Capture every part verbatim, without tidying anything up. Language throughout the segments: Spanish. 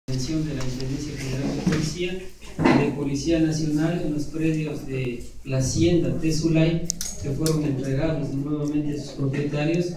De la Intendencia General de Policía de Policía Nacional en los predios de la Hacienda Tezulay, que fueron entregados nuevamente a sus propietarios.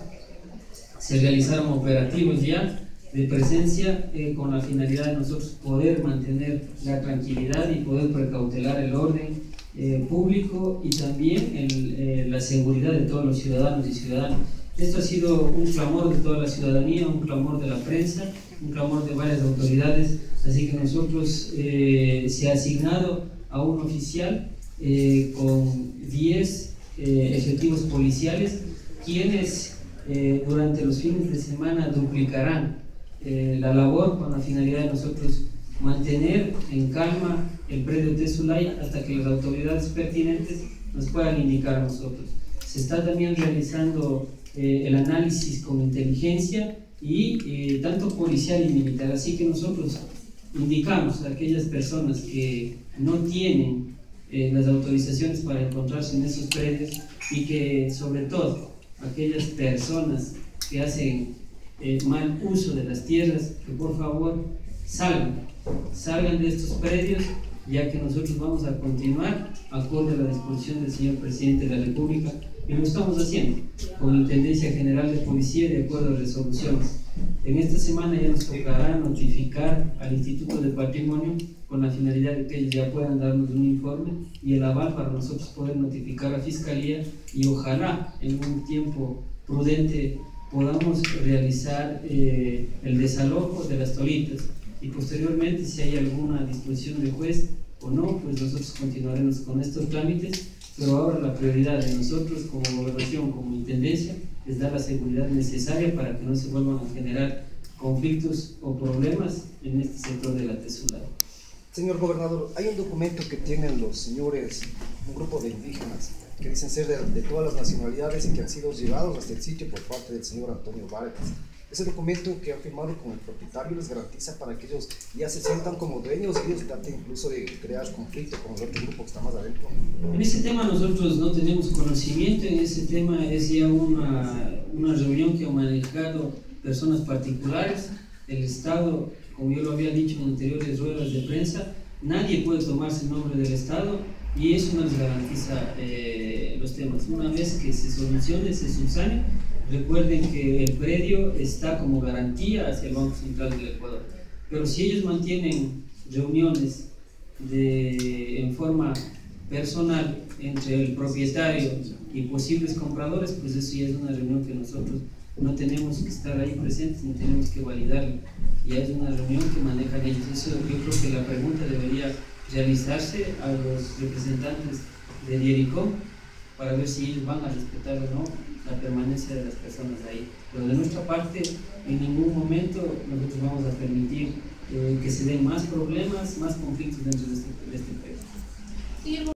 Se realizaron operativos ya de presencia eh, con la finalidad de nosotros poder mantener la tranquilidad y poder precautelar el orden eh, público y también el, eh, la seguridad de todos los ciudadanos y ciudadanas. Esto ha sido un clamor de toda la ciudadanía, un clamor de la prensa, un clamor de varias autoridades, así que nosotros eh, se ha asignado a un oficial eh, con diez eh, efectivos policiales, quienes eh, durante los fines de semana duplicarán eh, la labor con la finalidad de nosotros mantener en calma el predio Tezulay hasta que las autoridades pertinentes nos puedan indicar a nosotros. Se está también realizando eh, el análisis con inteligencia y eh, tanto policial y militar, así que nosotros indicamos a aquellas personas que no tienen eh, las autorizaciones para encontrarse en esos predios y que sobre todo aquellas personas que hacen eh, mal uso de las tierras, que por favor salgan, salgan de estos predios, ya que nosotros vamos a continuar acorde a la disposición del señor Presidente de la República, y lo estamos haciendo con la Intendencia General de Policía de acuerdo a resoluciones. En esta semana ya nos tocará notificar al Instituto de Patrimonio con la finalidad de que ellos ya puedan darnos un informe y el aval para nosotros poder notificar a Fiscalía, y ojalá en un tiempo prudente podamos realizar eh, el desalojo de las tolitas, y posteriormente, si hay alguna disposición del juez o no, pues nosotros continuaremos con estos trámites, pero ahora la prioridad de nosotros como gobernación, como intendencia, es dar la seguridad necesaria para que no se vuelvan a generar conflictos o problemas en este sector de la Tezulay. Señor gobernador, hay un documento que tienen los señores, un grupo de indígenas, que dicen ser de, de todas las nacionalidades y que han sido llevados hasta el sitio por parte del señor Antonio Vargas. Ese documento que han firmado con el propietario les garantiza para que ellos ya se sientan como dueños y ellos traten incluso de crear conflicto con el otro grupo que está más adentro. En ese tema nosotros no tenemos conocimiento, en ese tema es ya una, una reunión que han manejado personas particulares. El Estado, como yo lo había dicho en anteriores ruedas de prensa, nadie puede tomarse el nombre del Estado y eso no les garantiza eh, los temas. Una vez que se solucione, se subsane, recuerden que el predio está como garantía hacia el Banco Central del Ecuador, pero si ellos mantienen reuniones de, en forma personal entre el propietario y posibles compradores, pues eso ya es una reunión que nosotros no tenemos que estar ahí presentes ni tenemos que validarla, ya es una reunión que manejan ellos. Eso yo creo que la pregunta debería realizarse a los representantes de Diericom para ver si ellos van a respetar o no la permanencia de las personas ahí. Pero de nuestra parte, en ningún momento nosotros vamos a permitir eh, que se den más problemas, más conflictos dentro de este, de este país.